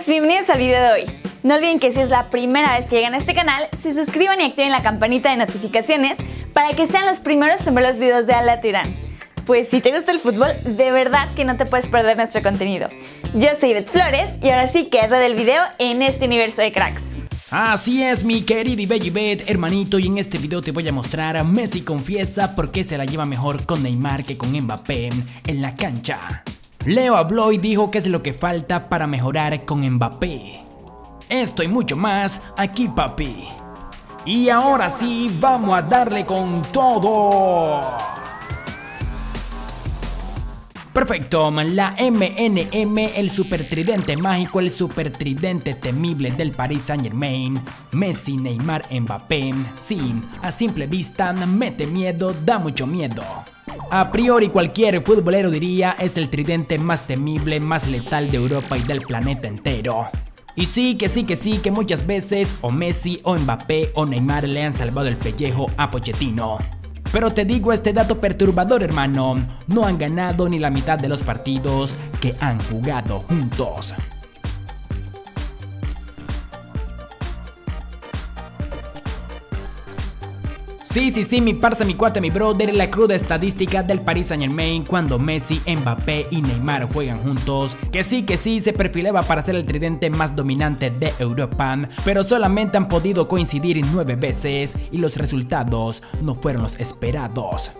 bienvenidos al video de hoy. No olviden que si es la primera vez que llegan a este canal, se suscriban y activen la campanita de notificaciones para que sean los primeros en ver los videos de Ala Tirán. Pues si te gusta el fútbol, de verdad que no te puedes perder nuestro contenido. Yo soy Beth Flores y ahora sí que rueda el video en este universo de cracks. Así es, mi querido y bello Bet, hermanito, y en este video te voy a mostrar a Messi confiesa por qué se la lleva mejor con Neymar que con Mbappé en la cancha. Leo habló y dijo que es lo que falta para mejorar con Mbappé. Esto y mucho más aquí, papi. Y ahora sí, vamos a darle con todo. Perfecto, la MNM, el super tridente mágico, el super tridente temible del Paris Saint-Germain, Messi, Neymar, Mbappé, sí, a simple vista mete miedo, da mucho miedo. A priori cualquier futbolero diría es el tridente más temible, más letal de Europa y del planeta entero. Y sí, que muchas veces o Messi o Mbappé o Neymar le han salvado el pellejo a Pochettino. Pero te digo este dato perturbador, hermano, no han ganado ni la mitad de los partidos que han jugado juntos. Sí, mi parce, mi cuate, mi brother, la cruda estadística del Paris Saint-Germain cuando Messi, Mbappé y Neymar juegan juntos, que sí, se perfilaba para ser el tridente más dominante de Europa, pero solamente han podido coincidir 9 veces y los resultados no fueron los esperados.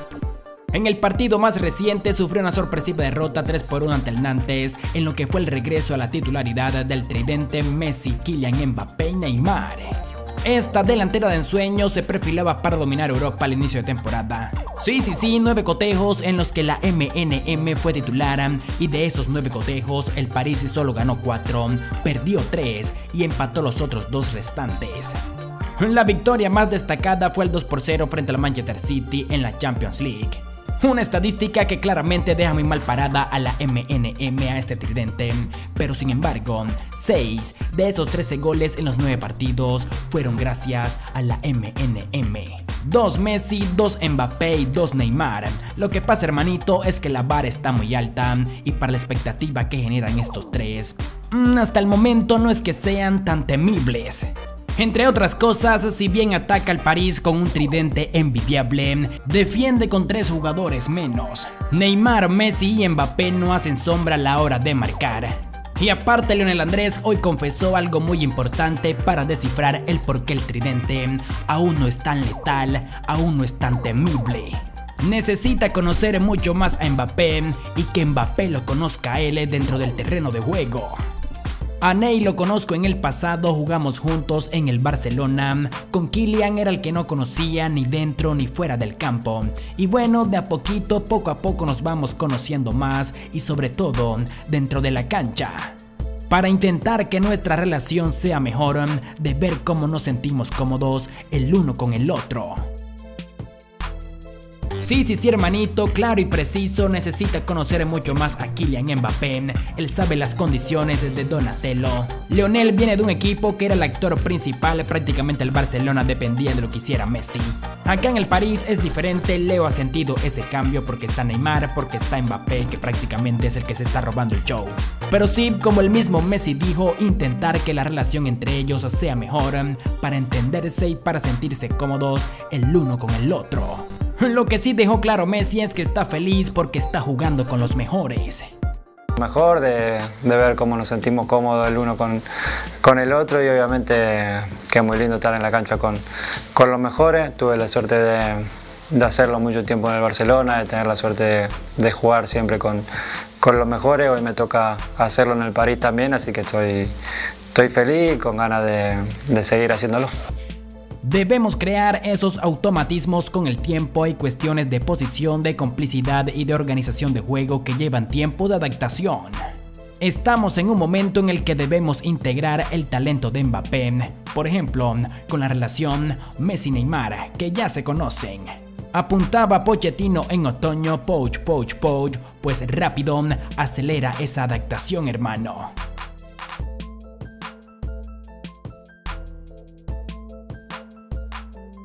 En el partido más reciente sufrió una sorpresiva derrota 3-1 ante el Nantes, en lo que fue el regreso a la titularidad del tridente Messi, Kylian Mbappé y Neymar. Esta delantera de ensueño se perfilaba para dominar Europa al inicio de temporada. Sí, 9 cotejos en los que la MNM fue titular, y de esos 9 cotejos el París solo ganó 4, perdió 3 y empató los otros 2 restantes. La victoria más destacada fue el 2-0 frente al Manchester City en la Champions League. Una estadística que claramente deja muy mal parada a la MNM, a este tridente, pero sin embargo, 6 de esos 13 goles en los 9 partidos fueron gracias a la MNM. 2 Messi, 2 Mbappé y 2 Neymar. Lo que pasa, hermanito, es que la vara está muy alta y para la expectativa que generan estos 3, hasta el momento no es que sean tan temibles. Entre otras cosas, si bien ataca al París con un tridente envidiable, defiende con 3 jugadores menos. Neymar, Messi y Mbappé no hacen sombra a la hora de marcar. Y aparte, Lionel Andrés hoy confesó algo muy importante para descifrar el por qué el tridente aún no es tan letal, aún no es tan temible. Necesita conocer mucho más a Mbappé y que Mbappé lo conozca a él dentro del terreno de juego. A Ney lo conozco en el pasado, jugamos juntos en el Barcelona. Con Kylian era el que no conocía ni dentro ni fuera del campo. Y bueno, de a poquito, poco a poco nos vamos conociendo más y sobre todo dentro de la cancha. Para intentar que nuestra relación sea mejor, de ver cómo nos sentimos cómodos el uno con el otro. Sí, hermanito, claro y preciso, necesita conocer mucho más a Kylian Mbappé. Él sabe las condiciones de Donatello. Lionel viene de un equipo que era el actor principal, prácticamente el Barcelona dependía de lo que hiciera Messi. Acá en el París es diferente, Leo ha sentido ese cambio porque está Neymar, porque está Mbappé, que prácticamente es el que se está robando el show. Pero sí, como el mismo Messi dijo, intentar que la relación entre ellos sea mejor, para entenderse y para sentirse cómodos el uno con el otro. Lo que sí dejó claro Messi es que está feliz porque está jugando con los mejores. Mejor de ver cómo nos sentimos cómodos el uno con el otro, y obviamente que es muy lindo estar en la cancha con los mejores. Tuve la suerte de hacerlo mucho tiempo en el Barcelona, de tener la suerte de jugar siempre con los mejores. Hoy me toca hacerlo en el París también, así que estoy feliz y con ganas de seguir haciéndolo. Debemos crear esos automatismos con el tiempo. Hay cuestiones de posición, de complicidad y de organización de juego que llevan tiempo de adaptación. Estamos en un momento en el que debemos integrar el talento de Mbappé, por ejemplo, con la relación Messi-Neymar, que ya se conocen. Apuntaba Pochettino en otoño, poach, pues rápido acelera esa adaptación, hermano.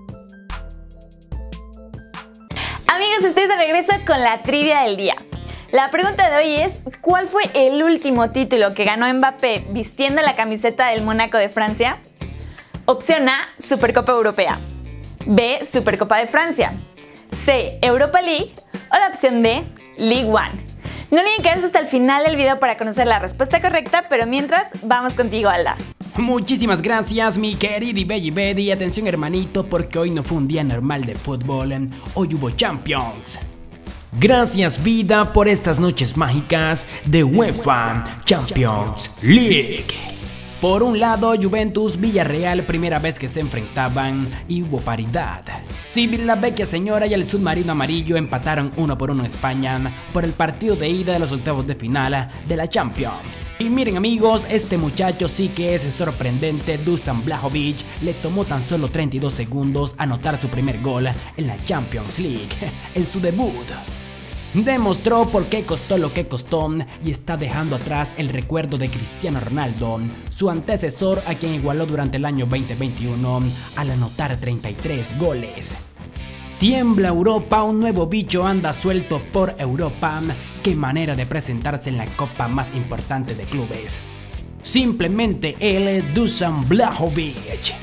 Amigos, estoy de regreso con la trivia del día. La pregunta de hoy es, ¿cuál fue el último título que ganó Mbappé vistiendo la camiseta del Mónaco de Francia? Opción A, Supercopa Europea. B, Supercopa de Francia. C, Europa League. O la opción D, League One. No olviden quedarse hasta el final del video para conocer la respuesta correcta, pero mientras, vamos contigo, Alda. Muchísimas gracias, mi querido y bello Betty. Atención, hermanito, porque hoy no fue un día normal de fútbol. Hoy hubo Champions. Gracias, vida, por estas noches mágicas de UEFA Champions League. Por un lado, Juventus Villarreal, primera vez que se enfrentaban y hubo paridad. Sí, la vecchia señora y el submarino amarillo empataron 1-1 en España por el partido de ida de los octavos de final de la Champions. Y miren, amigos, este muchacho sí que es sorprendente. Dusan Vlahovic le tomó tan solo 32 segundos anotar su primer gol en la Champions League en su debut. Demostró por qué costó lo que costó y está dejando atrás el recuerdo de Cristiano Ronaldo, su antecesor, a quien igualó durante el año 2021 al anotar 33 goles. Tiembla Europa, un nuevo bicho anda suelto por Europa. Qué manera de presentarse en la copa más importante de clubes. Simplemente el Dusan Vlahovic.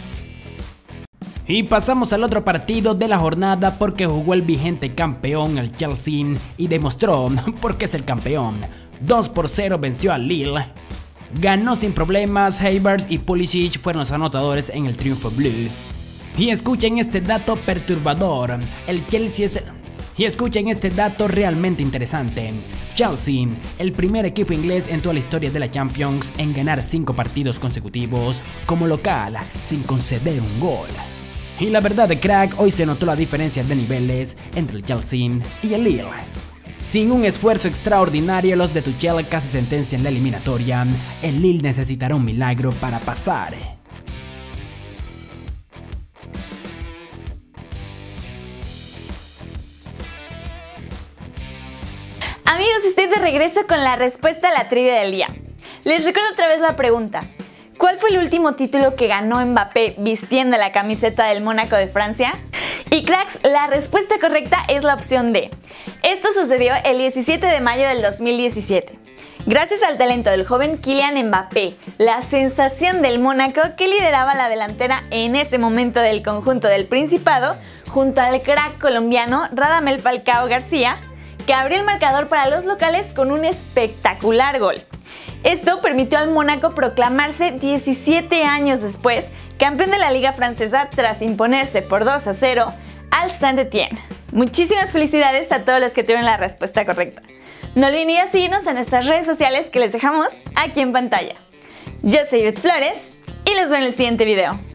Y pasamos al otro partido de la jornada porque jugó el vigente campeón, el Chelsea, y demostró por qué es el campeón. 2-0 venció al Lille. Ganó sin problemas, Havertz y Pulisic fueron los anotadores en el triunfo blue. Y escuchen este dato perturbador, el Chelsea es... Y escuchen este dato realmente interesante. Chelsea, el primer equipo inglés en toda la historia de la Champions en ganar 5 partidos consecutivos como local sin conceder un gol. Y la verdad de crack, hoy se notó la diferencia de niveles entre el Chelsea y el Lille. Sin un esfuerzo extraordinario, los de Tuchel casi sentencian la eliminatoria. El Lille necesitará un milagro para pasar. Amigos, estoy de regreso con la respuesta a la trivia del día. Les recuerdo otra vez la pregunta. ¿Cuál fue el último título que ganó Mbappé vistiendo la camiseta del Mónaco de Francia? Y cracks, la respuesta correcta es la opción D. Esto sucedió el 17 de mayo del 2017. Gracias al talento del joven Kylian Mbappé, la sensación del Mónaco que lideraba la delantera en ese momento del conjunto del Principado, junto al crack colombiano Radamel Falcao García, que abrió el marcador para los locales con un espectacular gol. Esto permitió al Mónaco proclamarse 17 años después campeón de la Liga Francesa tras imponerse por 2-0 al Saint-Étienne. Muchísimas felicidades a todos los que tuvieron la respuesta correcta. No olviden ir a seguirnos en nuestras redes sociales que les dejamos aquí en pantalla. Yo soy Beth Flores y los veo en el siguiente video.